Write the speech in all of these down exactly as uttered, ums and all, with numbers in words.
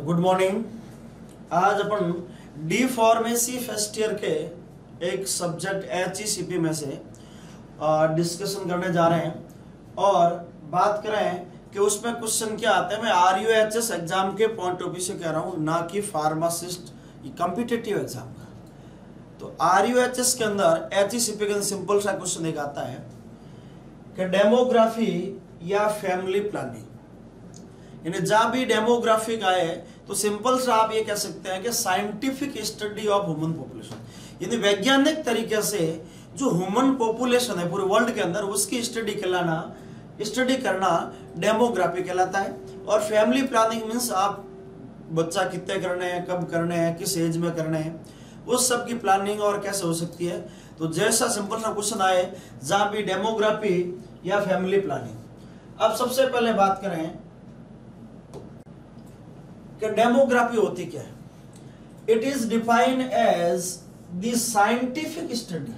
Good morning. आज अपन D pharmacy first year के एक subject H E C P में से डिस्कशन करने जा रहे हैं और बात करें कि उसमें क्वेश्चन क्या आते हैं। मैं R U H S exam के पॉइंट ऑफ व्यू से कह रहा हूँ, ना कि फार्मासिस्ट कॉम्पिटिटिव एग्जाम का। तो आर यू एच एस के अंदर एच ई सी पी के अंदर सिंपल सा क्वेश्चन एक आता है कि डेमोग्राफी या फैमिली प्लानिंग, यानी जहां भी डेमोग्राफिक आए तो सिंपल सा आप ये कह सकते हैं कि scientific study of human population, यानी वैज्ञानिक तरीके से जो ह्यूमन पॉपुलेशन है पूरे वर्ल्ड के अंदर उसकी स्टडी कहलाना स्टडी करना डेमोग्राफी कहलाता है। और फैमिली प्लानिंग मीन्स आप बच्चा कितने करने हैं, कब करने हैं, किस एज में करने हैं, उस सब की प्लानिंग और कैसे हो सकती है। तो जैसा सिंपल सा क्वेश्चन आए जहां भी डेमोग्राफी या फैमिली प्लानिंग। अब सबसे पहले बात करें कि डेमोग्राफी होती क्या है। It is defined as the scientific study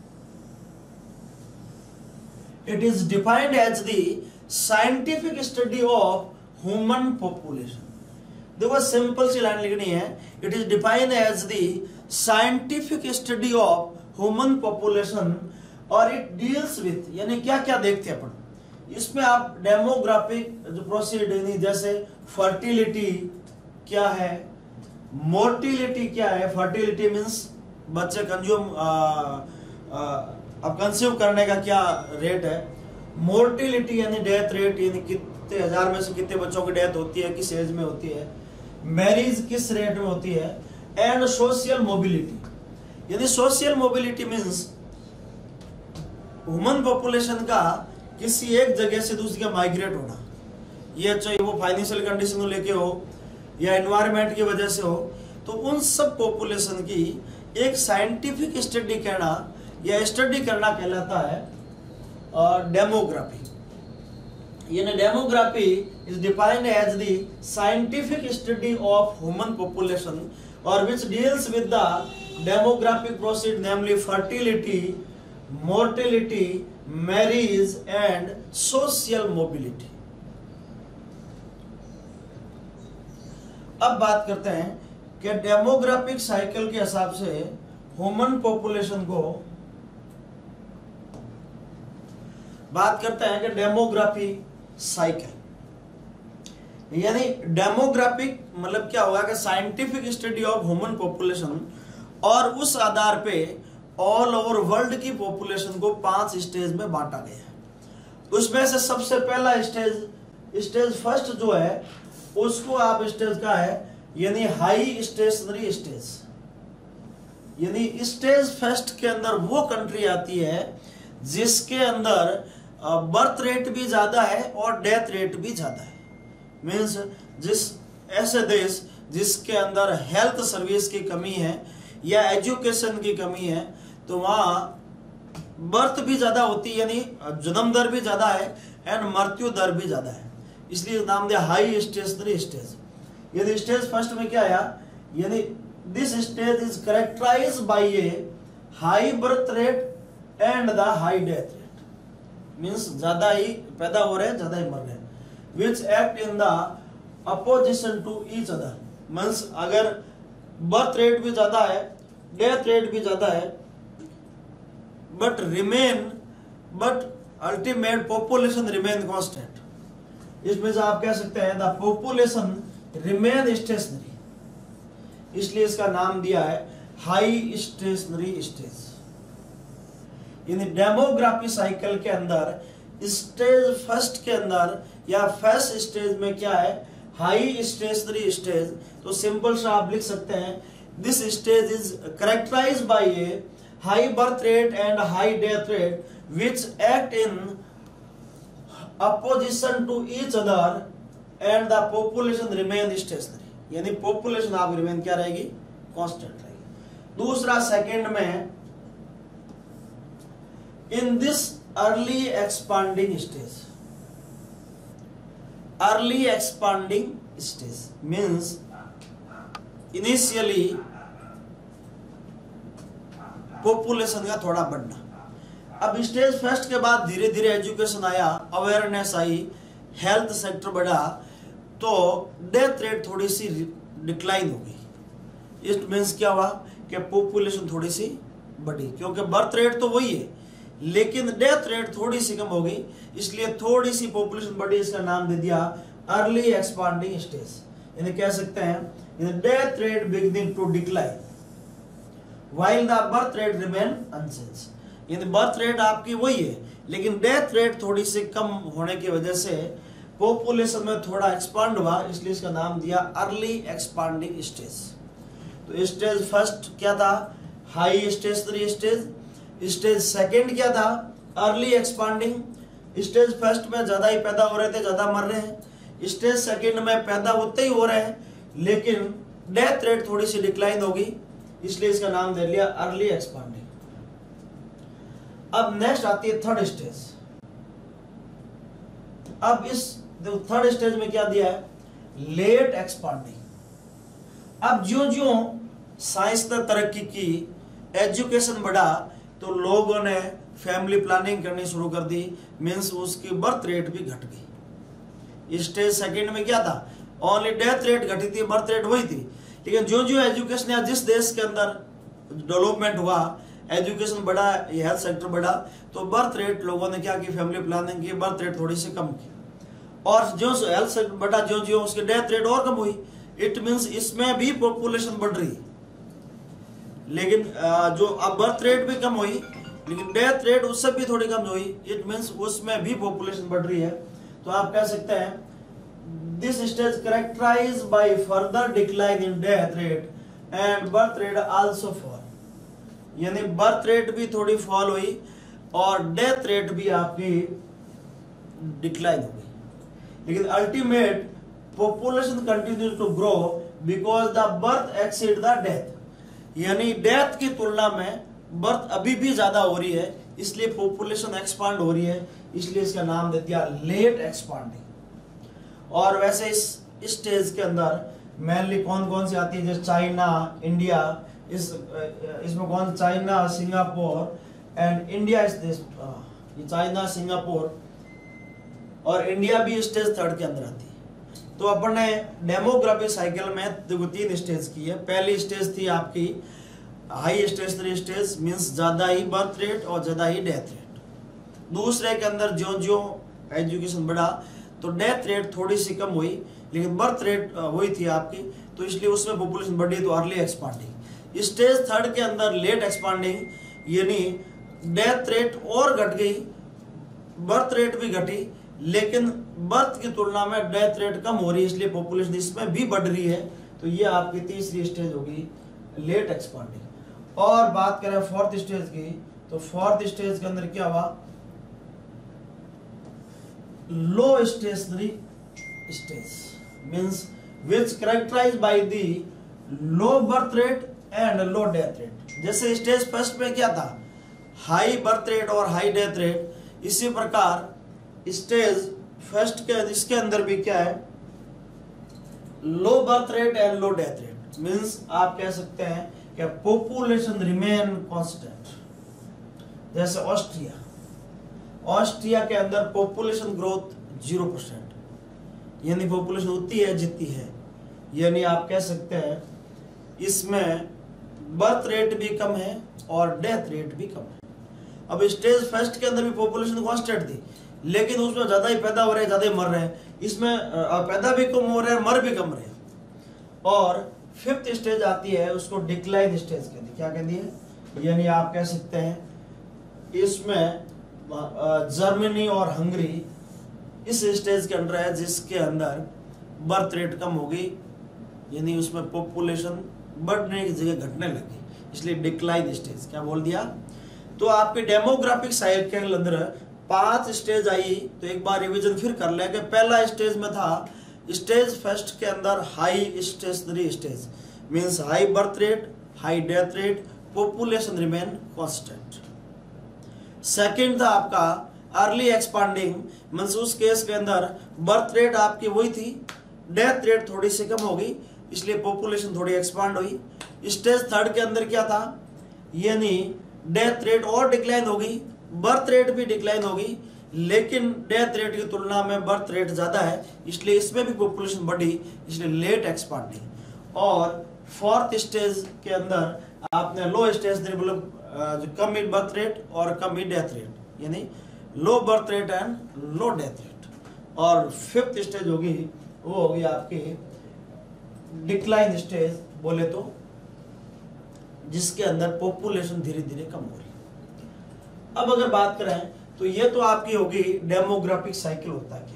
it is defined as the scientific study of human population. देखो सिंपल सी लाइन लिखनी है, it is defined as the scientific study of human population और इट डील्स विथ, यानी क्या क्या देखते हैं अपन इसमें। आप डेमोग्राफिक जो प्रोसीड जैसे फर्टिलिटी क्या है, मोर्टिलिटी क्या है। फर्टिलिटी मीन्स बच्चे कंज्यूम अब कंज्यूम करने का क्या रेट है। मोर्टिलिटी यानी डेथ रेट, यानी कितने हजार में से कितने बच्चों की डेथ होती है, किस एज में होती है। मैरिज किस रेट में होती है। एंड सोशल मोबिलिटी, यानी social mobility means human population का किसी एक जगह से दूसरी जगह माइग्रेट होना, ये चाहे वो फाइनेंशियल कंडीशन को लेके हो या एनवायरनमेंट की वजह से हो। तो उन सब पॉपुलेशन की एक साइंटिफिक स्टडी कहना या स्टडी करना कहलाता है डेमोग्राफी। यानी demography is defined as the scientific study of human population और which deals with the demographic process namely fertility, mortality, marriage and social mobility. अब बात करते हैं कि डेमोग्राफिक साइकिल के हिसाब से ह्यूमन पॉपुलेशन को बात करते हैं कि डेमोग्राफी साइकिल, यानी डेमोग्राफिक मतलब क्या होगा कि scientific study of human population और उस आधार पे ऑल ओवर वर्ल्ड की पॉपुलेशन को पांच स्टेज में बांटा गया है। उसमें से सबसे पहला स्टेज स्टेज फर्स्ट जो है उसको आप स्टेज का है यानी हाई स्टेशनरी स्टेज, यानी स्टेज फर्स्ट के अंदर वो कंट्री आती है जिसके अंदर बर्थ रेट भी ज्यादा है और डेथ रेट भी ज्यादा है। मीन्स जिस ऐसे देश जिसके अंदर हेल्थ सर्विस की कमी है या एजुकेशन की कमी है तो वहां बर्थ भी ज्यादा होती है, यानी जन्म दर भी ज्यादा है एंड मृत्यु दर भी ज्यादा है, इसलिए नाम दिया हाई स्टेशनरी स्टेज। यदि स्टेज फर्स्ट में क्या आया, यानी this stage is characterize by a high birth rate and the high death rate. Means ज्यादा ही पैदा हो रहे हैं, ज्यादा ही मर रहे हैं। Which act in the opposition to each other. Means अगर बर्थ रेट भी ज्यादा है, डेथ रेट भी ज्यादा है, but remain but ultimate population remain constant. इसमें से आप कह सकते हैं द पॉपुलेशन रिमेन स्टेशनरी, इसलिए इसका नाम दिया है हाई स्टेशनरी स्टेज। यानी डेमोग्राफी साइकिल के अंदर स्टेज फर्स्ट के अंदर या फर्स्ट स्टेज में क्या है, हाई स्टेशनरी स्टेज। तो सिंपल सा आप लिख सकते हैं this stage is characterized by a high birth rate and high death rate which act in opposition to each other and the population remain stationary, यानी पॉपुलेशन आप रिमेन क्या रहेगी, कांस्टेंट रहेगी। दूसरा सेकंड में in this early expanding stage, early expanding stage means initially population का थोड़ा बढ़ना। अब स्टेज फर्स्ट के बाद धीरे धीरे एजुकेशन आया, अवेयरनेस आई, हेल्थ सेक्टर बढ़ा, तो डेथ रेट थोड़ी सी डिक्लाइन होगी। इट मीन्स क्या हुआ कि पॉपुलेशन थोड़ी सी बढ़ी, क्योंकि बर्थ रेट तो वही है लेकिन डेथ रेट थोड़ी सी कम होगी, इसलिए थोड़ी सी पॉपुलेशन बढ़ी। इसका नाम दे दिया अर्ली एक्सपांडिंग स्टेज। यानी कह सकते हैं death rate beginning to decline while the birth rate remain unchanged. यानी बर्थ रेट आपकी वही है लेकिन डेथ रेट थोड़ी सी कम होने की वजह से पॉपुलेशन में थोड़ा एक्सपांड हुआ, इसलिए इसका नाम दिया अर्ली एक्सपांडिंग स्टेज। तो स्टेज फर्स्ट क्या था? High stationary stage. Stage second क्या था? Early expanding. स्टेज फर्स्ट में ज्यादा ही पैदा हो रहे थे, ज्यादा मर रहे हैं। स्टेज सेकंड में पैदा उतने ही हो रहे हैं लेकिन डेथ रेट थोड़ी सी डिक्लाइन होगी, इसलिए इसका नाम दे लिया अर्ली एक्सपांडिंग। अब नेक्स्ट आती है थर्ड स्टेज। अब इस थर्ड स्टेज में क्या दिया है? Late expanding. अब जो जो साइंस ने तरक्की की, एजुकेशन बढ़ा, तो लोगों ने फैमिली प्लानिंग करनी शुरू कर दी, मीन्स उसकी बर्थ रेट भी घट गई। स्टेज सेकंड में क्या था? ओनली डेथ रेट घटी थी, बर्थ रेट वही थी। लेकिन जो जो एजुकेशन या जिस देश के अंदर डेवलपमेंट हुआ, एजुकेशन बढ़ा, हेल्थ सेक्टर बढ़ा, तो बर्थ रेट लोगों ने क्या की? फैमिली प्लानिंग की, बर्थ रेट थोड़ी सी कम की। और जो हेल्थ सेक्टर बढ़ा, जो जो उसकी डेथ रेट और कम हुई। इट मीन्स इसमें भी पॉपुलेशन बढ़ रही, लेकिन जो अब बर्थ रेट भी कम हुई लेकिन डेथ रेट उससे भी थोड़ी कम हुई। इट मीन्स उसमें भी पॉपुलेशन बढ़ रही है। तो आप कह सकते हैं this stage characterized by further decline in death rate and birth rate also fall. यानी बर्थ रेट भी थोड़ी फॉल हुई और डेथ रेट भी आपकी डिक्लाइन हो गई। लेकिन ultimate population continues to grow because the birth exceed the death. यानी डेथ की तुलना में बर्थ अभी भी ज्यादा हो रही है, इसलिए पॉपुलेशन एक्सपांड हो रही है, इसलिए इसका नाम दे दिया लेट एक्सपांडिंग। और वैसे इस स्टेज के अंदर मेनली कौन कौन सी आती है? जैसे चाइना, इंडिया, इस इसमें कौन? China, Singapore and India. इस देश ये चाइना, सिंगापुर और इंडिया भी स्टेज थर्ड के अंदर आती है। तो अपन ने डेमोग्राफी साइकिल में देखो तीन स्टेज की है। पहली स्टेज थी आपकी हाई स्टेशनरी स्टेज, मींस ज्यादा ही बर्थ रेट और ज्यादा ही डेथ रेट। दूसरे के अंदर जो जो एजुकेशन बढ़ा तो डेथ रेट थोड़ी सी कम हुई लेकिन बर्थ रेट वही थी आपकी, तो इसलिए उसमें पॉपुलेशन बढ़ी, तो अर्ली एक्सपांडिंग। स्टेज थर्ड के अंदर लेट एक्सपांडिंग, यानी डेथ रेट और घट गई, बर्थ रेट भी घटी, लेकिन बर्थ की तुलना में डेथ रेट कम हो रही है, इसलिए पॉपुलेशन इसमें भी बढ़ रही है। तो ये आपकी तीसरी स्टेज होगी लेट एक्सपांडिंग। और बात करें फोर्थ स्टेज की, तो फोर्थ स्टेज के अंदर क्या हुआ? Low stationary stage, means which characterized by the low birth rate and low death rate. जैसे स्टेज फर्स्ट में क्या था? हाई बर्थ रेट और हाई डेथ रेट, इसी प्रकार स्टेज फर्स्ट के इसके अंदर भी क्या है? Low birth rate and low death rate. Means आप कह सकते हैं कि पॉपुलेशन रिमेन कांस्टेंट। जैसे ऑस्ट्रिया, ऑस्ट्रिया के अंदर पॉपुलेशन ग्रोथ जीरो परसेंट, यानी पॉपुलेशन उतनी है जितनी है, यानी आप कह सकते हैं इसमें बर्थ रेट भी कम है और डेथ रेट भी कम है। अब स्टेज फर्स्ट के अंदर भी पॉपुलेशन कांस्टेंट थी लेकिन उसमें ज्यादा ही पैदा हो रहे हैं, ज्यादा ही मर रहे हैं, इसमें पैदा भी कम हो रहे हैं, मर भी कम रहे हैं। और फिफ्थ स्टेज आती है, उसको डिक्लाइन स्टेज कहती है। क्या कहती है? यानी आप कह सकते हैं इसमें जर्मनी और हंगरी इस स्टेज के अंदर है जिसके अंदर बर्थ रेट कम हो गई, यानी उसमें पॉपुलेशन बढ़ने की जगह घटने लगी, इसलिए डिक्लाइन स्टेज। क्या बोल दिया? तो आपके डेमोग्राफिक साइकिल के अंदर पांच स्टेज आई, तो एक बार रिवीजन फिर कर लें कि पहला स्टेज में था स्टेज फर्स्ट के अंदर high stationary stage, means high birth rate, high death rate, population remain constant. Second था आपका अर्ली एक्सपांडिंग, मींस उस केस के अंदर बर्थ रेट आपकी वही थी, डेथ रेट थोड़ी सी कम हो गई, इसलिए पॉपुलेशन थोड़ी एक्सपांड हुई। स्टेज थर्ड के अंदर क्या था? यानी डेथ रेट और डिक्लाइन हो गई, बर्थ रेट भी डिक्लाइन हो गई, लेकिन डेथ रेट की तुलना में बर्थ रेट ज़्यादा है, इसलिए इसमें भी पॉपुलेशन बढ़ी, इसलिए लेट एक्सपांडिंग। और फोर्थ स्टेज के अंदर आपने लो स्टेज मतलब जो कम इन बर्थ रेट और कम इन डेथ रेट, यानी low birth rate and low death rate. और फिफ्थ स्टेज होगी वो होगी आपकी डिक्लाइन स्टेज बोले तो, जिसके अंदर पॉपुलेशन धीरे धीरे कम हो रही है। अब अगर बात करें तो ये तो आपकी होगी डेमोग्राफिक साइकिल होता है क्या।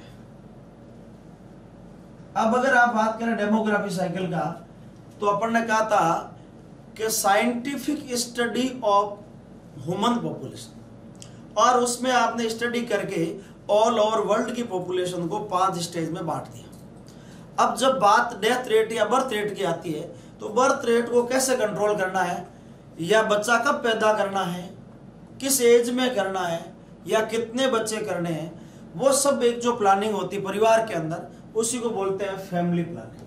अब अगर आप बात करें डेमोग्राफिक साइकिल का, तो अपन ने कहा था कि scientific study of human population, और उसमें आपने स्टडी करके ऑल ओवर वर्ल्ड की पॉपुलेशन को पांच स्टेज में बांट दिया। अब जब बात डेथ रेट या बर्थ रेट की आती है, तो बर्थ रेट को कैसे कंट्रोल करना है, या बच्चा कब पैदा करना है, किस एज में करना है, या कितने बच्चे करने हैं, वो सब एक जो प्लानिंग होती है परिवार के अंदर, उसी को बोलते हैं फैमिली प्लानिंग।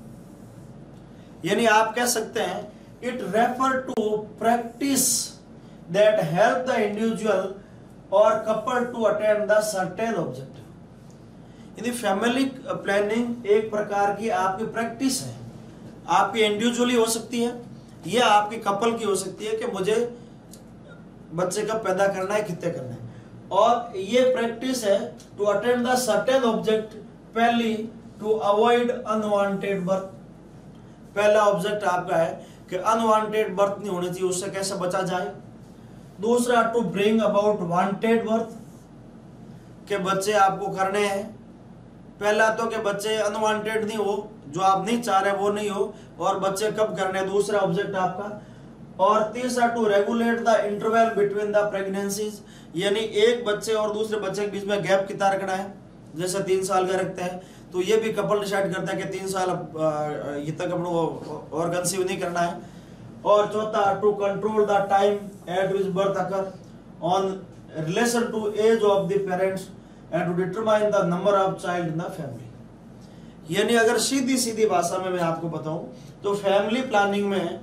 यानी आप कह सकते हैं it refer to practice that help the individual और couple to attend the certain objective. यानी फैमिली प्लानिंग एक प्रकार की आपकी प्रैक्टिस है, आपकी इंडिविजुअली हो सकती है या आपकी कपल की हो सकती है कि मुझे बच्चे कब पैदा करना है, कितने करना है। और ये प्रैक्टिस है to attend the certain object. पहली टू अवॉइड अनवांटेड बर्थ, पहला ऑब्जेक्ट आपका है कि अनवांटेड बर्थ नहीं होनी चाहिए, उससे कैसे बचा जाए। दूसरा to bring about wanted birth, के बच्चे आपको करने हैं। पहला तो कि बच्चे अनवांटेड नहीं हो, जो आप नहीं चाह रहे वो नहीं हो, और बच्चे कब करने, दूसरा ऑब्जेक्ट आपका। और तीसरा to regulate the interval between the pregnancies, यानी एक बच्चे और दूसरे बच्चे के बीच में गैप कितना रखना है। जैसे तीन साल का रखते हैं तो ये भी कपल डिसाइड करता है कि तीन साल ये तक हम लोग और कंसीव नहीं करना है। और चौथा to control the time at which birth occur on relation to age of the parents and to determine the number of child in the family. यानी अगर सीधी सीधी भाषा में मैं आपको बताऊं तो फैमिली प्लानिंग में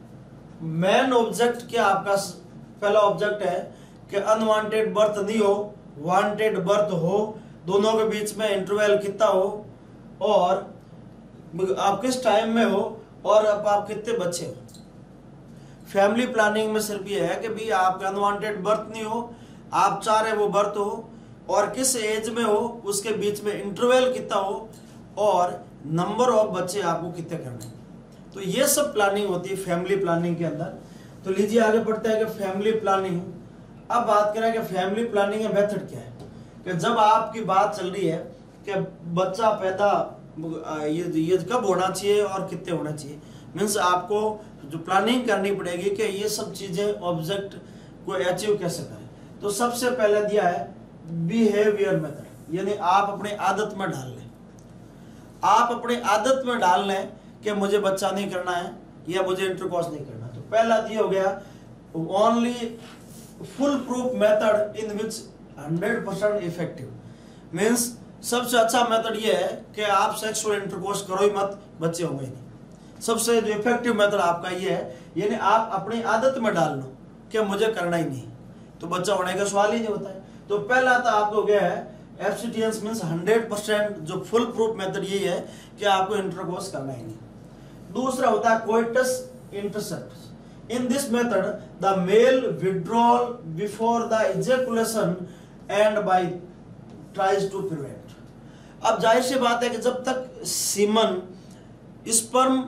मेन ऑब्जेक्ट क्या आपका, पहला ऑब्जेक्ट है कि अनवांटेड बर्थ नहीं हो, वांटेड बर्थ हो, दोनों के बीच में इंटरवल कितना हो, और आप किस टाइम में हो, और अब आप कितने बच्चे हो। फैमिली प्लानिंग में सिर्फ ये है कि भी आपका अनवांटेड बर्थ नहीं हो, आप चाह रहे वो बर्थ हो, और किस एज में हो, उसके बीच में इंटरवल कितना हो, और नंबर ऑफ बच्चे आपको कितने करने हैं। तो ये सब प्लानिंग होती है फैमिली प्लानिंग के अंदर। तो लीजिए आगे बढ़ते हैं कि फैमिली प्लानिंग। अब बात करें कि फैमिली प्लानिंग का मेथड क्या है, कि जब आपकी बात चल रही है कि बच्चा पैदा ये ये कब होना चाहिए और कितने होना चाहिए, मीन्स आपको जो प्लानिंग करनी पड़ेगी कि ये सब चीजें ऑब्जेक्ट को अचीव कैसे करें। तो सबसे पहले दिया है बिहेवियर मेथड, यानी आप अपनी आदत में डाल लें, आप अपनी आदत में डाल लें कि मुझे बच्चा नहीं करना है या मुझे इंटरकॉर्स नहीं करना। तो पहला दिया हो गया only foolproof method in which hundred percent effective, means सबसे अच्छा मेथड ये है कि आप सेक्सुअल इंटरकोर्स करो ही मत, बच्चे होंगे ही नहीं। सबसे जो इफेक्टिव मेथड आपका ये है, यानी आप अपनी आदत में डाल लो कि मुझे करना ही नहीं, तो बच्चा होने का सवाल ही नहीं होता है। तो पहला तो आपको गया है एब्स्टिनेंस, मीन्स हंड्रेड परसेंट जो फुल प्रूफ मेथड यही है कि आपको इंटरकोर्स करना ही नहीं। दूसरा होता है coitus intercept. In this method, the male withdrawal before the ejaculation and by tries to prevent. अब जाहिर सी बात है कि जब तक सीमन स्पर्म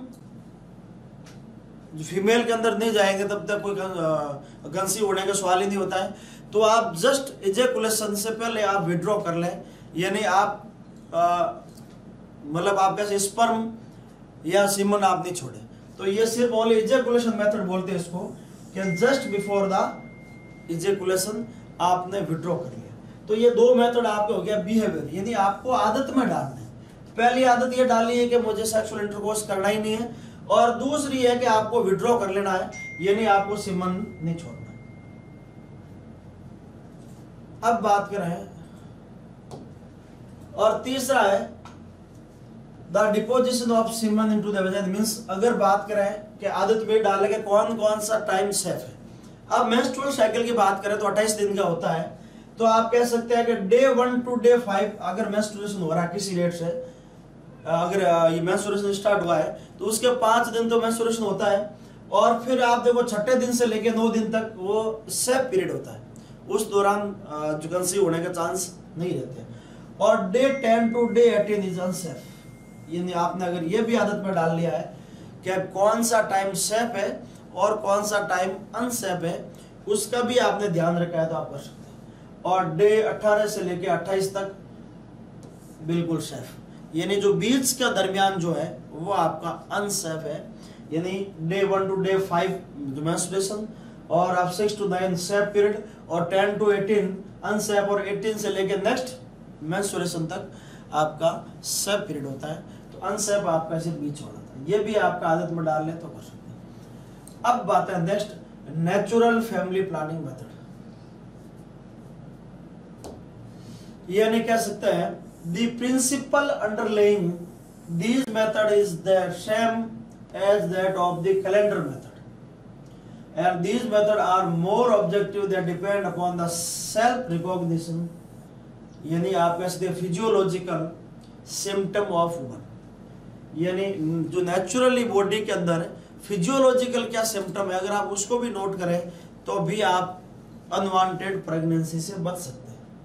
फीमेल के अंदर नहीं जाएंगे तब तक कोई कंसीव होने का सवाल ही नहीं होता है। तो आप जस्ट इजेकुलेशन से पहले आप विड्रॉ कर लें, यानी आप मतलब आपका स्पर्म या सीमन आप नहीं छोड़े। तो ये सिर्फ ओनली इजेकुलेशन मेथड बोलते हैं इसको, कि जस्ट बिफोर द इजेकुलेशन आपने विड्रॉ कर लिया। तो ये दो मेथड आपके हो गया बिहेवियर, यानी आपको आदत में डालना है। पहली आदत ये डालनी है कि मुझे सेक्सुअल इंटरकोर्स करना ही नहीं है, और दूसरी है कि आपको विड्रॉ कर लेना है, यानी आपको सीमन नहीं छोड़ना है। अब बात करें, और तीसरा है the deposition of semen into the vagina, means अगर बात करें कि आदत में डालने के कौन कौन सा टाइम सेफ है। अब मेंस्ट्रुअल साइकिल की बात करें तो अट्ठाईस दिन का होता है, तो आप कह सकते हैं कि day one to day five अगर मेंस्ट्रुएशन हो रहा है किसी डेट से, अगर ये मेंस्ट्रुएशन स्टार्ट हुआ है तो उसके पांच दिन तो मेंस्ट्रुएशन होता है, और फिर आप देखो छठे दिन से लेके नौ दिन तक वो सेफ पीरियड होता है, उस दौरान जो कंसीव होने के चांस नहीं रहते। और day ten to day eighteen is unsafe, यानी आपने अगर ये भी आदत में डाल लिया है कि कौन सा टाइम सेफ है और कौन सा टाइम अनसेफ है, उसका भी आपने ध्यान रखा है तो आप कर सकते हैं। और डे अठारह से लेके अट्ठाईस तक बिल्कुल सेफ, यानी जो बीच का दरमियान जो है वो आपका अनसेफ है, यानी day one to day five menstruation, और आप six to nine safe period, और टेन टू एटीन अनसेफ, और एटीन से लेके नेक्स्ट मेंस्ट्रुएशन तक आपका सेफ पीरियड होता है। तो अनसेफ आपका सिर्फ बीच वाला था, ये भी आपका आदत में डाल ले तो कर सकते हैं। अब बात है next natural family planning method, यानी कह सकते हैं the principle underlying this method is the same as that of the calendar method, and these methods are more objective that depend upon the self recognition, यानी आप कह सकते हैं physiological symptom of woman, यानी जो नेचुरली बॉडी के अंदर physiological क्या सिम्टम है, अगर आप उसको भी नोट करें तो भी आप अनवांटेड प्रेगनेंसी से बच सकते हैं।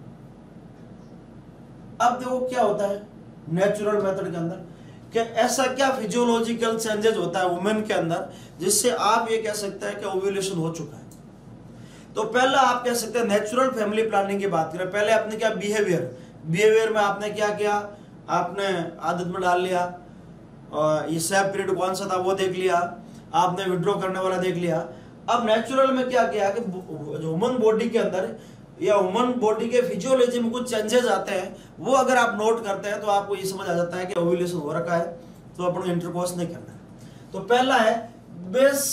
अब देखो क्या होता है नेचुरल मेथड के अंदर, कि ऐसा क्या फिजियोलॉजिकल चेंजेस होता है वुमेन के अंदर जिससे आप ये कह सकते हैं कि ओव्यूलेशन हो चुका है। तो पहला आप कह सकते हैं नेचुरल फैमिली प्लानिंग की बात करें, पहले आपने क्या बिहेवियर बिहेवियर में आपने क्या किया, आपने आदत में डाल लिया, और ये सेफ पीरियड कौन सा था वो देख लिया, आपने विड्रॉ करने वाला देख लिया। अब नेचुरल में क्या किया कि ह्यूमन बॉडी के अंदर या ह्यूमन बॉडी के फिजियोलॉजी में कुछ चेंजेस आते हैं, वो अगर आप नोट करते हैं तो आपको ये समझ आ जाता है कि ओव्यूलेशन हो रखा है, तो अपन इंटरकोर्स नहीं करना है। तो पहला है बेस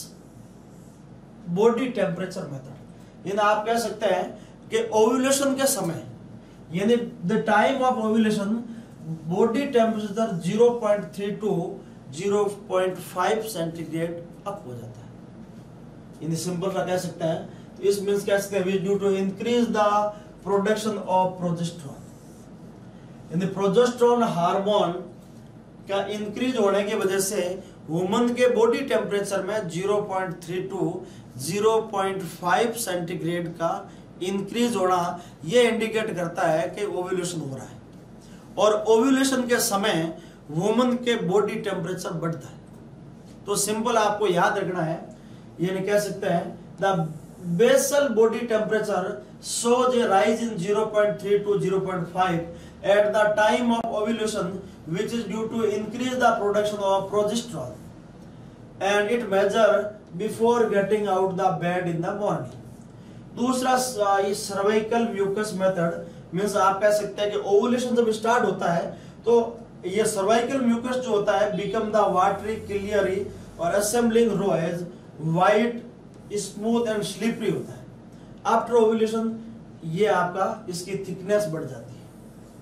बॉडी टेम्परेचर मेथड, यानी आप कह सकते हैं कि ओव्यूलेशन के समय, यानी the time of ovulation body temperature zero point three to zero point five centigrade up हो जाता है, यानी सिंपल सा कह सकते हैं। इस मींस कह सकते हैं due to increase the production of progesterone, यानी प्रोजेस्टेरोन हार्मोन का इंक्रीज होने की वजह से वुमन के बॉडी टेम्परेचर में zero point three to zero point five centigrade का इंक्रीज होना ये इंडिकेट करता है कि ओव्यूलेशन हो रहा है, और ओव्यूलेशन के समय वुमन के बॉडी टेम्परेचर बढ़ता है। तो सिंपल आपको याद रखना है, यानी कह सकते हैं the basal body temperature shows a rise in zero point three to zero point five at the time of ovulation, which is due to increase the production of progesterone, and it measure before getting out the bed in the morning. दूसरा ये cervical mucus method means आप कह सकते हैं कि ovulation जब start होता है तो ये सर्वाइकल म्यूकस जो होता है बिकम द वाटरी क्लियरी और resembling raw egg white smooth and slippery होता है। आफ्टर ओव्यूलेशन ये आपका इसकी थिकनेस बढ़ जाती है,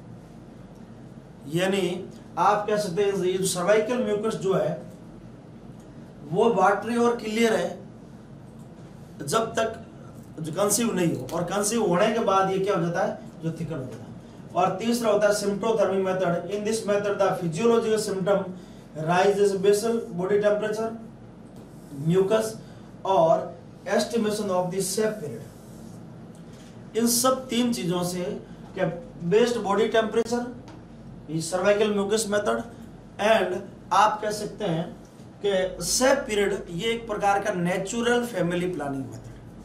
यानी आप कह सकते हैं ये जो सर्वाइकल म्यूकस जो है वो वाटरी और क्लियर है जब तक जो कंसीव नहीं हो, और कंसीव होने के बाद ये क्या हो जाता है जो थिकन हो जाता है। और तीसरा होता है symptothermic method. In this method the physiological symptom raises basal body temperature, mucus और estimation of the safe period. इन सब तीन चीजों से क्या बेस्ड बॉडी टेम्परेचर, ये सर्वाइकल म्यूकस मेथड एंड आप कह सकते हैं कि सेफ पीरियड, ये एक प्रकार का नेचुरल फैमिली प्लानिंग मेथड।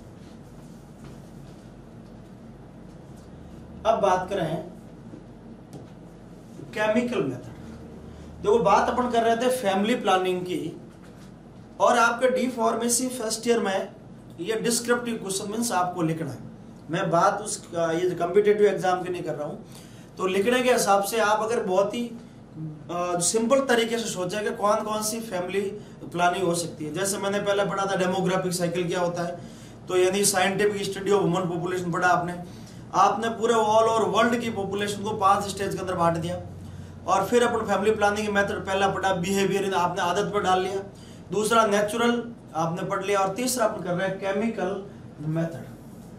अब बात करें केमिकल मेथड। देखो बात अपन कर रहे थे फैमिली प्लानिंग की, और आपके डी फार्मेसी फर्स्ट ईयर में ये डिस्क्रिप्टिव क्वेश्चन मीन्स आपको लिखना है। मैं बात उस ये कॉम्पिटिटिव एग्जाम की नहीं कर रहा हूं, तो लिखने के हिसाब से आप अगर बहुत ही सिंपल तरीके से सोचें कि कौन कौन सी फैमिली प्लानिंग हो सकती है। जैसे मैंने पहले पढ़ा था डेमोग्राफिक साइकिल क्या होता है, तो यानी scientific study of human population पढ़ा आपने आपने पूरे ऑल ओवर वर्ल्ड की पॉपुलेशन को पांच स्टेज के अंदर बांट दिया, और फिर अपन फैमिली प्लानिंग मेथड पहला पढ़ा बिहेवियर, आपने आदत पर डाल लिया, दूसरा नेचुरल आपने पढ़ लिया, और तीसरा अपन कर रहे हैं केमिकल मेथड।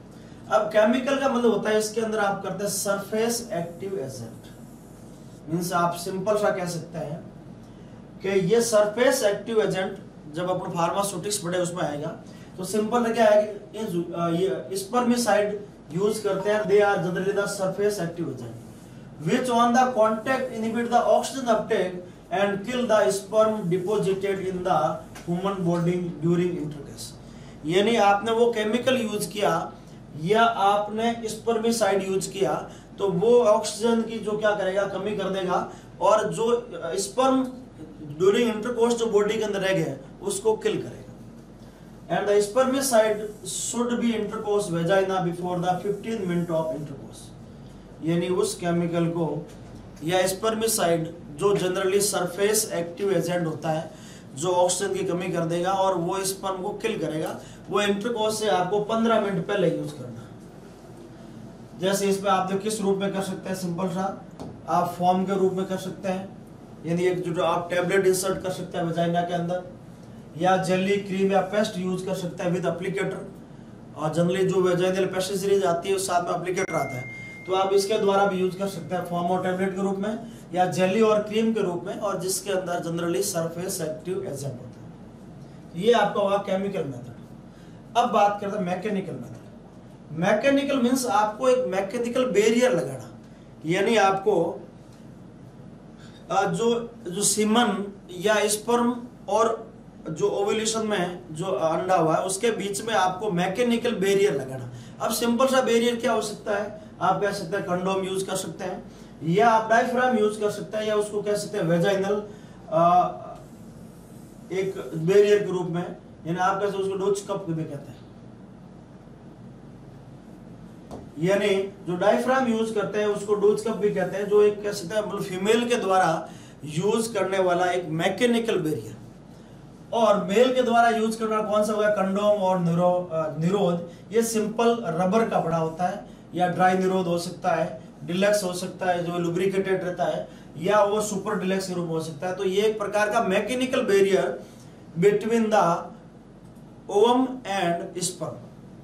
अब केमिकल का मतलब होता है इसके अंदर आप करते हैं सरफेस एक्टिव एजेंट, मीन्स आप सिंपल सा कह सकते हैं कि ये सरफेस एक्टिव एजेंट जब अपन फार्मास्यूटिक्स पढ़े उसमें आएगा तो सिंपल क्या है कि ये स्पर्मिसाइड यूज करते हैं, they are generally the surface active agent which on the contact inhibit the oxygen uptake and kill the sperm deposited in the human body during intercourse. यानी आपने वो केमिकल यूज किया या आपने स्पर्मिसाइड यूज किया तो वो ऑक्सीजन की जो क्या करेगा, कमी कर देगा, और जो स्पर्म ड्यूरिंग इंटरकोर्स जो बॉडी के अंदर रह गए उसको किल करेगा। And the spermicide should be intercourse vagina before the fifteen minute of intercourse. यानी उस केमिकल को या स्पर्मिसाइड जो जनरली सरफेस एक्टिव एजेंट होता है जो ऑक्सीजन की कमी कर देगा और वो स्पर्म को किल करेगा, वो इंटरकोर्स से आपको पंद्रह मिनट पहले यूज करना। जैसे इसमें आप जो किस रूप में कर सकते हैं, सिंपल सा आप फॉर्म के रूप में कर सकते हैं, यानी एक जो आप टैबलेट इंसर्ट कर सकते हैं वजाइना के अंदर, या जेली क्रीम या पेस्ट यूज कर सकते हैं विद एप्लीकेटर। और जनरली जो वेजाइनल पेस्ट सीरीज आती है उस साथ में एप्लीकेटर आता है, तो आप इसके द्वारा भी यूज कर सकते हैं फॉर्म और टैबलेट के रूप में या जेली और क्रीम के रूप में, और जिसके अंदर जनरली सरफेस एक्टिव एजेंट होता है। ये आपका होगा केमिकल मेथड। अब बात करते हैं मैकेनिकल मेथड। मैकेनिकल मींस आपको एक मैकेनिकल बैरियर लगाना, यानी आपको जो जो सीमन या स्पर्म और जो ओव्यूलेशन में जो अंडा हुआ है उसके बीच में आपको मैकेनिकल बैरियर लगाना। अब सिंपल सा बैरियर क्या हो सकता है, आप कह सकते हैं कंडोम यूज कर सकते हैं, या आप डायफ्राम यूज कर सकते हैं, या उसको कह सकते हैं वेजाइनल एक बैरियर के रूप में, यानी आप कैसे उसको डोज कप भी कहते हैं। यानी जो डायफ्राम यूज करते हैं उसको डोज कप भी कहते हैं, जो एक कह सकते हैं मतलब फीमेल के द्वारा यूज करने वाला एक मैकेनिकल बैरियर। और मेल के द्वारा यूज करना कौन सा होगा, कंडोम और निरो निरोध। ये सिंपल रबर का बड़ा होता है, या ड्राई निरोध हो सकता है, डिलक्स हो सकता है जो लुब्रिकेटेड रहता है, या वो सुपर डिलक्स के रूप में हो सकता है। तो ये एक प्रकार का mechanical barrier between the ovum and sperm.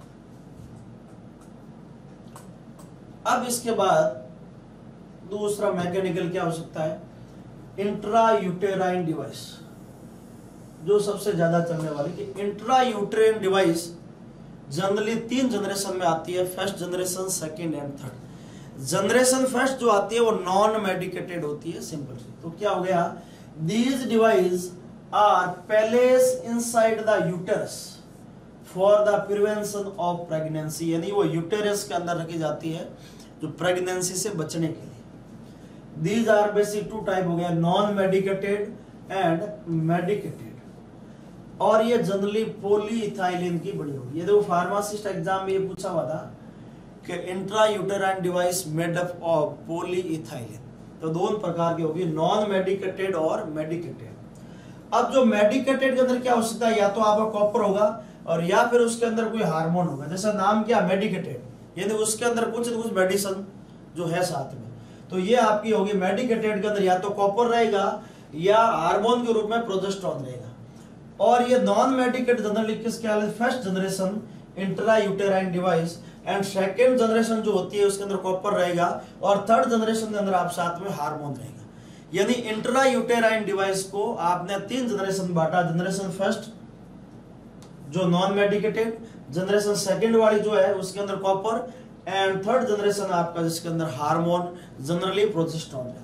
अब इसके बाद दूसरा मैकेनिकल क्या हो सकता है, इंट्रा यूटेराइन डिवाइस, जो सबसे ज्यादा चलने वाली कि इंट्रा यूटेराइन डिवाइस जनरली तीन जनरेशन में आती है, first generation, second and third. Generation first जो आती है वो नॉन मेडिकेटेड होती है, सिंपल सी। तो क्या हो गया, these device are placed inside the uterus for the prevention of pregnancy, यानी वो यूटेरस के अंदर रखी जाती है जो प्रेगनेंसी से बचने के लिए। These are basic two type हो गया, नॉन मेडिकेटेड एंड मेडिकेटेड। और ये जनरली पॉलीइथाइलिन की बनी होगी। ये देखो फार्मासिस्ट एग्जाम में ये पूछा हुआ था कि intra uterine device made up of polyethylene, तो दोनों प्रकार की होगी, नॉन मेडिकेटेड और मेडिकेटेड। अब जो मेडिकेटेड के अंदर क्या हो सकता है, या तो आपका कॉपर होगा और या फिर उसके अंदर कोई हार्मोन होगा। जैसा नाम क्या, मेडिकेटेड, यानी उसके अंदर कुछ न कुछ मेडिसिन जो है साथ में। तो ये आपकी होगी मेडिकेटेड के अंदर या तो कॉपर रहेगा या हार्मोन के रूप में प्रोजेस्टेरॉन रहेगा। और ये नॉन मेडिकेटेड जनरली किस क्या है, first generation intra uterine device, and second generation जो होती है उसके अंदर कॉपर रहेगा, और थर्ड जनरेशन के अंदर आप साथ में हार्मोन रहेगा। यानी इंट्रा यूटेराइन डिवाइस को आपने तीन जनरेशन बांटा, जनरेशन फर्स्ट जो नॉन मेडिकेटेड, जनरेशन सेकेंड वाली जो है उसके अंदर कॉपर, एंड थर्ड जनरेशन आपका जिसके अंदर हार्मोन जनरली प्रोजेस्टेरॉन रहता है।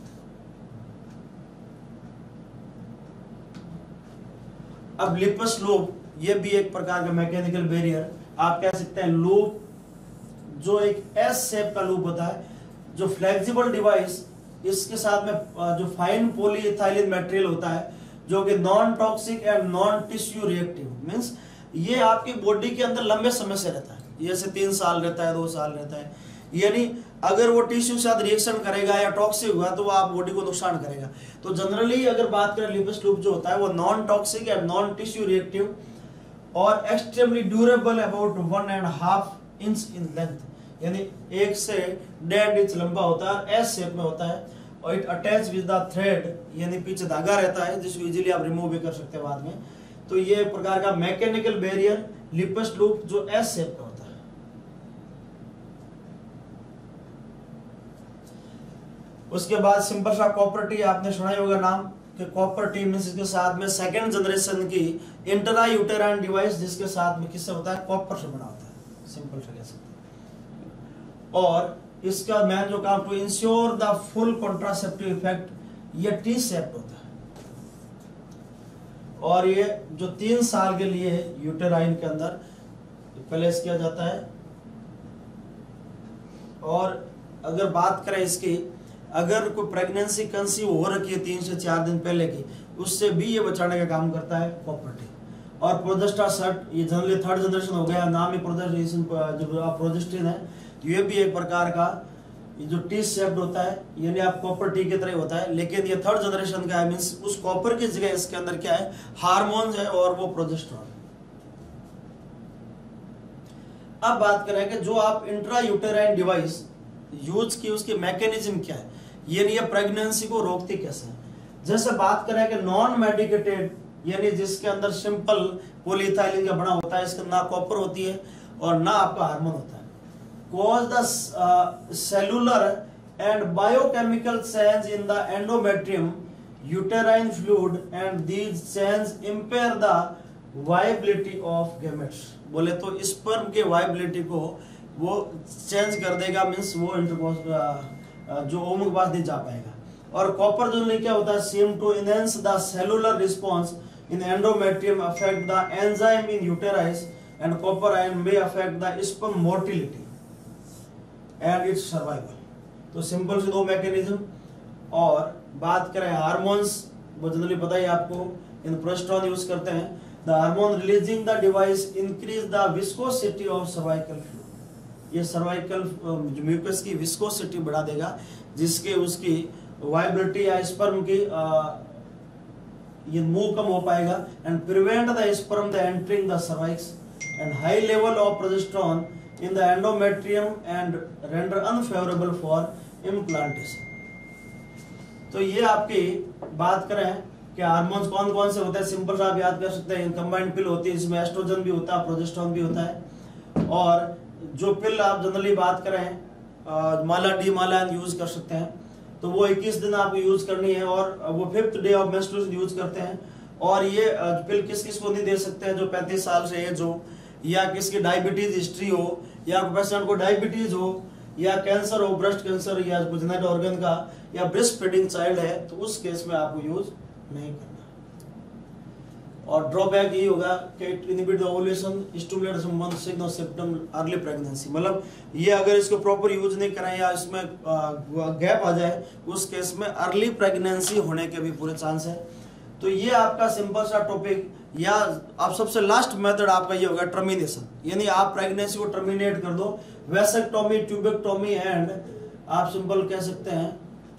अब लिपस लूप, ये भी एक प्रकार का मैकेनिकल बैरियर, आप कह सकते हैं लूप, जो एक एस शेप का लूप होता है, जो फ्लेक्सिबल डिवाइस, इसके साथ में जो फाइन पॉलीइथाइलिन मटेरियल होता है जो कि non toxic and non tissue reactive, means ये आपकी बॉडी के अंदर लंबे समय से रहता है, जैसे तीन साल रहता है, दो साल रहता है। यानी अगर वो टिश्यू के साथ रिएक्शन करेगा या टॉक्सिक हुआ तो वो आप बॉडी को नुकसान करेगा। तो जनरली अगर बात करें लिपस लूप जो होता है वो non toxic and non tissue reactive और extremely durable, about one and half inch in length, यानी एक से डेढ़ इंच लंबा होता है, एस शेप में होता है, और it attach with the thread, यानी पीछे धागा रहता है जिसको इजीली आप रिमूव भी कर सकते हैं बाद में। तो ये प्रकार का मैकेनिकल बैरियर लिपस लूप जो एस शेप का होता है। उसके बाद सिंपल सा कॉपर टी, आपने सुना ही होगा नाम कि कॉपर टी मींस इसके साथ में सेकंड जनरेशन की इंट्रा यूटेराइन डिवाइस जिसके साथ में किससे होता है, कॉपर से बना होता है, सिंपल सा कह सकते हैं। और इसका मेन जो काम, to ensure the full contraceptive effect, ये टी सेप्ट होता है और ये जो तीन साल के लिए यूटेराइन के अंदर प्लेस किया जाता है। और अगर बात करें इसकी, अगर कोई प्रेगनेंसी कंसीव हो रखी है तीन से चार दिन पहले की, उससे भी ये बचाने का काम करता है कॉपर टी। और प्रोजेस्टासर्ट, ये जनरली थर्ड जनरेशन हो गया, नाम ही प्रोजेस्टिन, जो प्रोजेस्टिन है, तो ये भी एक प्रकार का ये जो टी शेप्ड होता है, यानी आप कॉपर टी की तरह होता है, लेकिन ये थर्ड जनरेशन का है, मींस उस कॉपर की जगह इसके अंदर क्या है, हार्मोन्स है और वो प्रोजेस्टेरॉन। अब बात करें कि जो आप इंट्रा यूटेराइन डिवाइस यूज की, उसकी मैकेनिज्म क्या है, यानी ये प्रेगनेंसी को रोकती कैसे है। जैसे बात करें कि नॉन मेडिकेटेड, यानी जिसके अंदर सिंपल पॉलीइथाइलिन का बना होता है, इसके ना कॉपर होती है और ना आपका हार्मोन होता है, cause the uh, cellular and biochemical change in the endometrium, uterine fluid, and these changes impair the viability of gametes। बोले तो स्पर्म के वाइबिलिटी को वो चेंज कर देगा, मीन्स वो इंटरकोर्स जो ओम के पास नहीं जा पाएगा। और कॉपर जो क्या होता है, seem to enhance the cellular response in endometrium, affect the enzyme in uterus, and copper ion may affect the sperm motility and its survival। तो सिंपल से दो मैकेनिज्म। और बात करें हार्मोन्स, वो जनरली पता ही आपको, इन प्रोजेस्टेरॉन यूज करते हैं। The hormone releasing the device increase the viscosity of cervical fluid, ये सर्वाइकल म्यूकस की विस्कोसिटी बढ़ा देगा, जिसके उसकी वाइबिलिटी या स्पर्म की आ, ये मूव कम हो पाएगा। And prevent the sperm the entering the cervix, and high level of progesterone in the endometrium and render unfavorable for implantation। तो ये आपकी बात करें कि हार्मोन्स कौन कौन से होते हैं, सिंपल सा आप याद कर सकते हैं। कंबाइंड पिल होती है, इसमें एस्ट्रोजन भी होता है, प्रोजेस्टेरॉन भी होता है। और जो पिल आप जनरली बात करें माला डी माला यूज कर सकते हैं, तो वो इक्कीस दिन आपको यूज करनी है और वो fifth day of menstruation use करते हैं। और ये पिल किस किस को नहीं दे सकते हैं, जो पैंतीस साल से एज हो, या किसकी डायबिटीज हिस्ट्री हो, या पेशेंट को डायबिटीज हो, या कैंसर हो, ब्रेस्ट कैंसर या जेनेटिक ऑर्गन का, या ब्रेस्ट फीडिंग चाइल्ड है, तो उस केस में आपको यूज नहीं करना। और ड्रॉबैक ये होगा कि it inhibit the ovulation, stimulate some one signal symptom early pregnancy, मतलब ये अगर इसको प्रॉपर यूज नहीं कराएं या इसमें गैप आ जाए, उस केस में अर्ली प्रेगनेंसी होने के भी पूरे चांस है। तो ये आपका सिंपल सा टॉपिक। या आप सबसे लास्ट मेथड आपका ये होगा टर्मिनेशन, यानी आप प्रेगनेंसी को टर्मिनेट कर दो। वेसेक्टोमी, ट्यूबेक्टोमी एंड आप सिंपल कह सकते हैं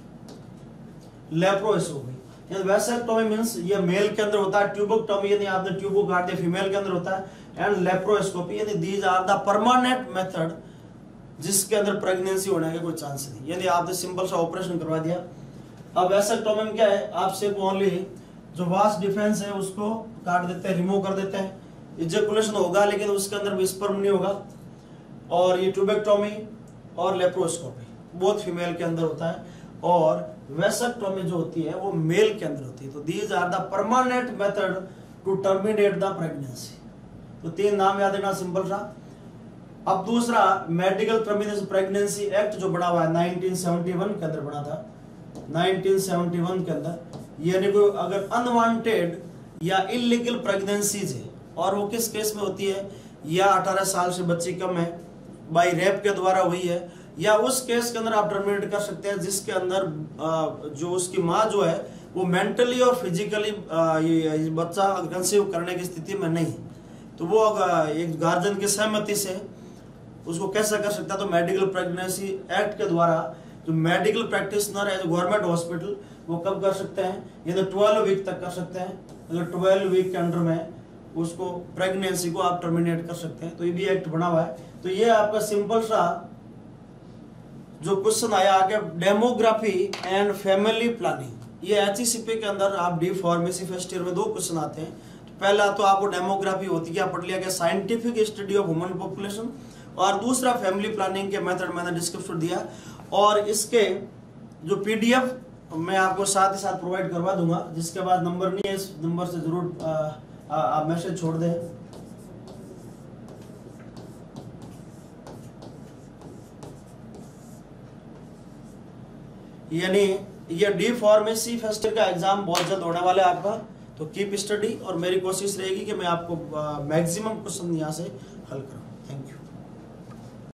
लेप्रोस्कोपी। वेसेक्टोमी मींस ये मेल के अंदर होता है, ट्यूबेक्टोमी यानी आपने ट्यूब को काट दिया, फीमेल के अंदर होता है, एंड लेप्रोस्कोपी यानी these are the permanent method जिसके अंदर प्रेगनेंसी होने का कोई चांस नहीं, यानी आपने सिंपल सा ऑपरेशन करवा दिया। अब वेसेक्टोमी में क्या है, आप सिर्फ ओनली जो वास डिफेंस है उसको काट देते हैं, रिमूव कर देते हैं, इजेकुलेशन होगा लेकिन उसके अंदर स्पर्म नहीं होगा। और ये ट्यूबेक्टोमी और लेप्रोस्कोपी बोथ फीमेल के अंदर होता है, और वेसेक्टोमी जो होती है वो मेल के अंदर होती है। तो these are the permanent method to terminate the pregnancy. तो तीन नाम याद रखना सिंपल सा। अब दूसरा मेडिकल टर्मिनेशन प्रेगनेंसी एक्ट जो बना हुआ है नाइनटीन सेवेंटी वन के अंदर बना था, नाइनटीन सेवेंटी वन के अंदर, यानी कोई अगर अनवांटेड या इलीगल प्रेगनेंसीज है और वो किस केस में होती है, या अठारह साल से बच्ची कम है, बाई रेप के द्वारा हुई है, या उस केस के अंदर आप टर्मिनेट कर सकते हैं जिसके अंदर जो उसकी माँ जो है वो मेंटली और फिजिकली ये बच्चा कंसीव करने की स्थिति में नहीं, तो वो एक गार्जियन की सहमति से उसको कैसे कर सकता है। तो मेडिकल प्रेगनेंसी एक्ट के द्वारा जो मेडिकल प्रैक्टिशनर है, जो गवर्नमेंट हॉस्पिटल, वो कब कर सकते हैं, ये तो ट्वेल्व वीक तक कर सकते हैं। अगर ट्वेल्व वीक के अंडर में उसको प्रेगनेंसी को आप टर्मिनेट कर सकते हैं, तो ये भी एक्ट बना हुआ है। तो ये आपका सिंपल सा जो क्वेश्चन आया आगे, डेमोग्राफी एंड फैमिली प्लानिंग। ये एचईसीपी के अंदर आप डी फार्मेसी फर्स्ट ईयर में दो क्वेश्चन आते हैं। तो पहला तो आपको डेमोग्राफी होती है, पढ़ लिया गया scientific study of human population, और दूसरा फैमिली प्लानिंग के मेथड मैंने डिस्क्रिप्शन दिया। और इसके जो पीडीएफ मैं आपको साथ ही साथ प्रोवाइड करवा दूंगा, जिसके बाद नंबर नहीं है, इस नंबर से जरूर आप मैसेज छोड़ दें। यानी ये डी फार्मेसी फर्स्ट ईयर का एग्जाम बहुत जल्द होने वाला है आपका, तो कीप स्टडी, और मेरी कोशिश रहेगी कि मैं आपको मैक्सिमम क्वेश्चन यहाँ से हल कराऊं। Thank you.